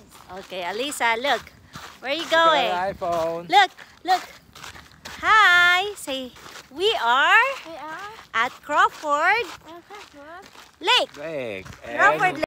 Okay, Alisa, look. Where are you going? iPhone. Look, look. Hi. Say, we are We are at Crawford Lake. Lake. Crawford Lake.